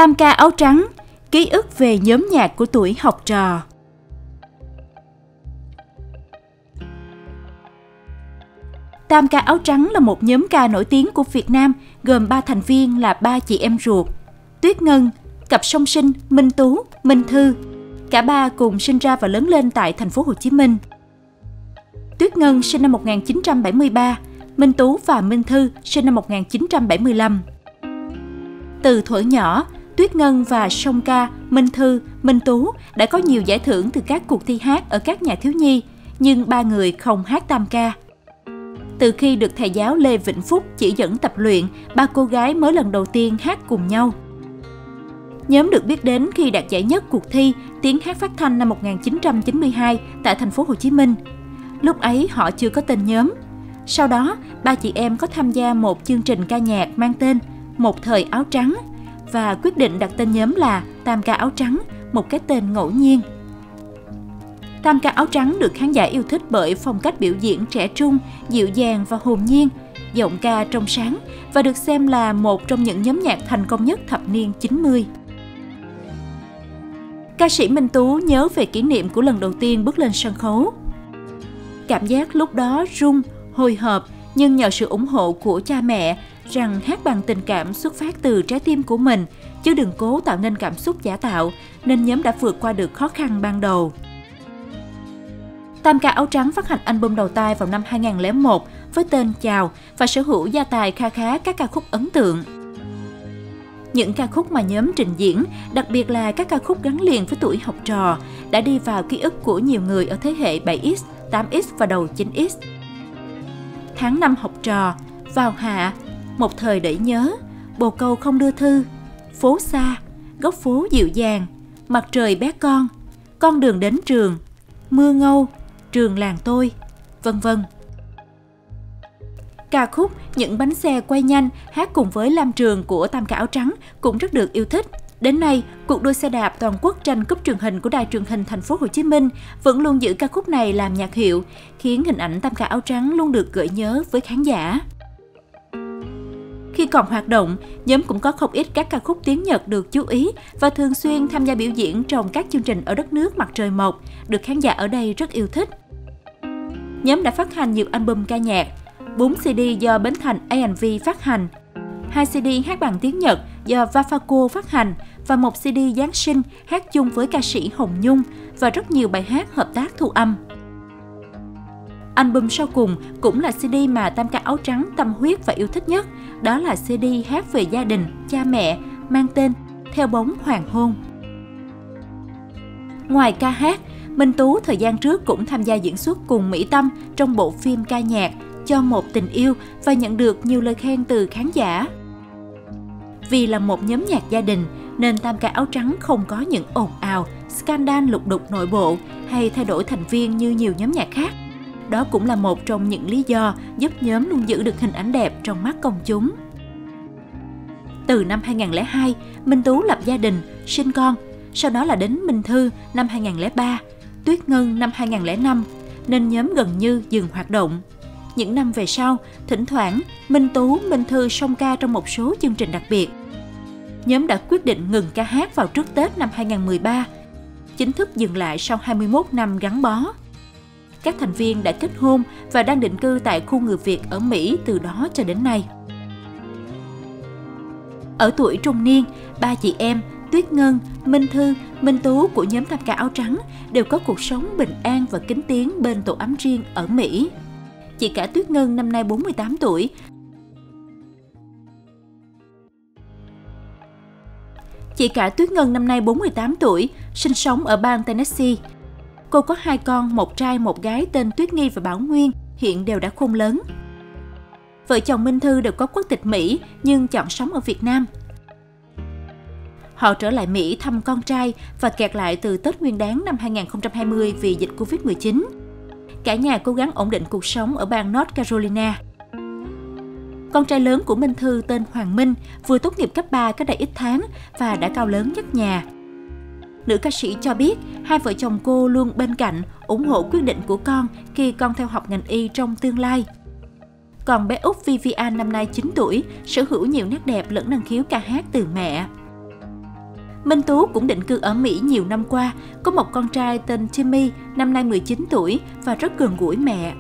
Tam ca áo trắng, ký ức về nhóm nhạc của tuổi học trò. Tam ca áo trắng là một nhóm ca nổi tiếng của Việt Nam, gồm 3 thành viên là 3 chị em ruột: Tuyết Ngân, cặp song sinh Minh Tú, Minh Thư. Cả ba cùng sinh ra và lớn lên tại thành phố Hồ Chí Minh. Tuyết Ngân sinh năm 1973, Minh Tú và Minh Thư sinh năm 1975. Từ thuở nhỏ, Tuyết Ngân và song ca Minh Thư, Minh Tú đã có nhiều giải thưởng từ các cuộc thi hát ở các nhà thiếu nhi, nhưng ba người không hát tam ca. Từ khi được thầy giáo Lê Vĩnh Phúc chỉ dẫn tập luyện, ba cô gái mới lần đầu tiên hát cùng nhau. Nhóm được biết đến khi đạt giải nhất cuộc thi Tiếng hát phát thanh năm 1992 tại thành phố Hồ Chí Minh. Lúc ấy họ chưa có tên nhóm. Sau đó, ba chị em có tham gia một chương trình ca nhạc mang tên Một thời áo trắng và quyết định đặt tên nhóm là Tam ca áo trắng, một cái tên ngẫu nhiên. Tam ca áo trắng được khán giả yêu thích bởi phong cách biểu diễn trẻ trung, dịu dàng và hồn nhiên, giọng ca trong sáng và được xem là một trong những nhóm nhạc thành công nhất thập niên 90. Ca sĩ Minh Tú nhớ về kỷ niệm của lần đầu tiên bước lên sân khấu. Cảm giác lúc đó run, hồi hộp, nhưng nhờ sự ủng hộ của cha mẹ rằng hát bằng tình cảm xuất phát từ trái tim của mình, chứ đừng cố tạo nên cảm xúc giả tạo, nên nhóm đã vượt qua được khó khăn ban đầu. Tam ca áo trắng phát hành album đầu tay vào năm 2001 với tên Chào và sở hữu gia tài kha khá các ca khúc ấn tượng. Những ca khúc mà nhóm trình diễn, đặc biệt là các ca khúc gắn liền với tuổi học trò, đã đi vào ký ức của nhiều người ở thế hệ 7X, 8X và đầu 9X. Tháng năm học trò, Vào hạ, Một thời để nhớ, Bồ câu không đưa thư, Phố xa, Góc phố dịu dàng, Mặt trời bé con đường đến trường, Mưa ngâu, Trường làng tôi, vân vân. Ca khúc Những bánh xe quay nhanh hát cùng với Lam Trường của Tam ca áo trắng cũng rất được yêu thích. Đến nay, cuộc đua xe đạp toàn quốc tranh cúp truyền hình của Đài truyền hình thành phố Hồ Chí Minh vẫn luôn giữ ca khúc này làm nhạc hiệu, khiến hình ảnh Tam ca áo trắng luôn được gợi nhớ với khán giả. Khi còn hoạt động, nhóm cũng có không ít các ca khúc tiếng Nhật được chú ý và thường xuyên tham gia biểu diễn trong các chương trình ở đất nước mặt trời mọc, được khán giả ở đây rất yêu thích. Nhóm đã phát hành nhiều album ca nhạc, 4 CD do Bến Thành A&V phát hành, 2 CD hát bằng tiếng Nhật do Vafaco phát hành và một CD Giáng sinh hát chung với ca sĩ Hồng Nhung và rất nhiều bài hát hợp tác thu âm. Album sau cùng cũng là CD mà Tam ca áo trắng tâm huyết và yêu thích nhất, đó là CD hát về gia đình, cha mẹ, mang tên Theo bóng hoàng hôn. Ngoài ca hát, Minh Tú thời gian trước cũng tham gia diễn xuất cùng Mỹ Tâm trong bộ phim ca nhạc Cho một tình yêu và nhận được nhiều lời khen từ khán giả. Vì là một nhóm nhạc gia đình nên Tam ca áo trắng không có những ồn ào, scandal lục đục nội bộ hay thay đổi thành viên như nhiều nhóm nhạc khác. Đó cũng là một trong những lý do giúp nhóm luôn giữ được hình ảnh đẹp trong mắt công chúng. Từ năm 2002, Minh Tú lập gia đình, sinh con, sau đó là đến Minh Thư năm 2003, Tuyết Ngân năm 2005, nên nhóm gần như dừng hoạt động. Những năm về sau, thỉnh thoảng Minh Tú, Minh Thư song ca trong một số chương trình đặc biệt. Nhóm đã quyết định ngừng ca hát vào trước Tết năm 2013, chính thức dừng lại sau 21 năm gắn bó. Các thành viên đã kết hôn và đang định cư tại khu người Việt ở Mỹ từ đó cho đến nay. Ở tuổi trung niên, ba chị em Tuyết Ngân, Minh Thư, Minh Tú của nhóm Tam ca áo trắng đều có cuộc sống bình an và kín tiếng bên tổ ấm riêng ở Mỹ. Chị cả Tuyết Ngân năm nay 48 tuổi. Chị cả Tuyết Ngân năm nay 48 tuổi, sinh sống ở bang Tennessee. Cô có 2 con, một trai một gái tên Tuyết Nghi và Bảo Nguyên, hiện đều đã khôn lớn. Vợ chồng Minh Thư đều có quốc tịch Mỹ nhưng chọn sống ở Việt Nam. Họ trở lại Mỹ thăm con trai và kẹt lại từ Tết Nguyên đán năm 2020 vì dịch Covid-19. Cả nhà cố gắng ổn định cuộc sống ở bang North Carolina. Con trai lớn của Minh Thư tên Hoàng Minh vừa tốt nghiệp cấp 3 cách đây ít tháng và đã cao lớn nhất nhà. Nữ ca sĩ cho biết hai vợ chồng cô luôn bên cạnh, ủng hộ quyết định của con khi con theo học ngành y trong tương lai. Còn bé út Vivian năm nay 9 tuổi, sở hữu nhiều nét đẹp lẫn năng khiếu ca hát từ mẹ. Minh Tú cũng định cư ở Mỹ nhiều năm qua, có một con trai tên Timmy, năm nay 19 tuổi và rất gần gũi mẹ.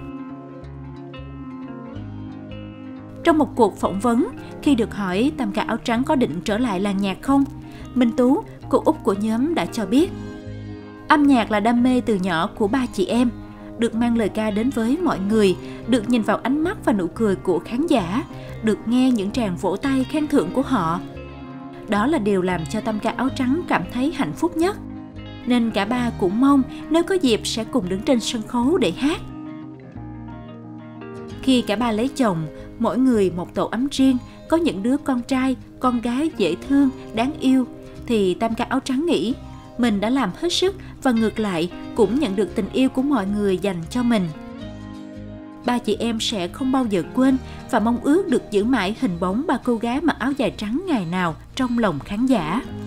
Trong một cuộc phỏng vấn, khi được hỏi Tam Ca Áo Trắng có định trở lại làng nhạc không, Minh Tú, cô út của nhóm đã cho biết: âm nhạc là đam mê từ nhỏ của ba chị em, được mang lời ca đến với mọi người, được nhìn vào ánh mắt và nụ cười của khán giả, được nghe những tràng vỗ tay khen thưởng của họ. Đó là điều làm cho Tam Ca Áo Trắng cảm thấy hạnh phúc nhất. Nên cả ba cũng mong nếu có dịp sẽ cùng đứng trên sân khấu để hát. Khi cả ba lấy chồng, mỗi người một tổ ấm riêng, có những đứa con trai, con gái dễ thương, đáng yêu, thì Tam Ca Áo Trắng nghĩ mình đã làm hết sức và ngược lại cũng nhận được tình yêu của mọi người dành cho mình. Ba chị em sẽ không bao giờ quên và mong ước được giữ mãi hình bóng ba cô gái mặc áo dài trắng ngày nào trong lòng khán giả.